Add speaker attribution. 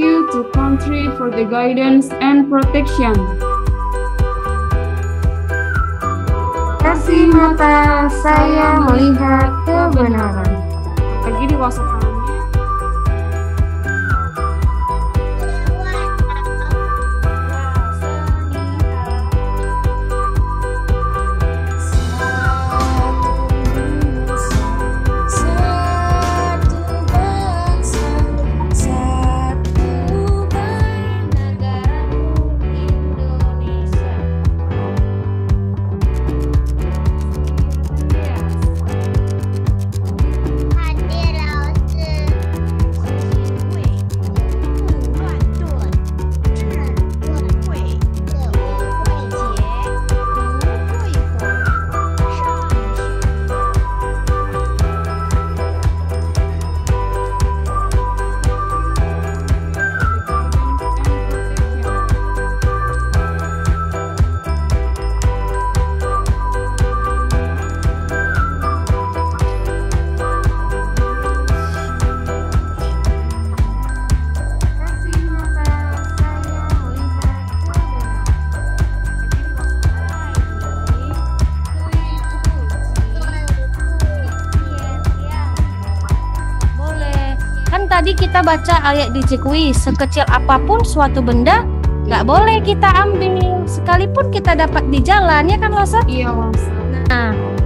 Speaker 1: you to country for the guidance and protection.
Speaker 2: Kasih mata saya melihat kebenaran.
Speaker 1: Lagi di WhatsApp kamu.
Speaker 2: Tadi kita baca ayat di Cikwi, sekecil apapun suatu benda nggak boleh kita ambil sekalipun kita dapat di jalan, ya kan Losa?
Speaker 1: Iya, Losa.
Speaker 2: Nah,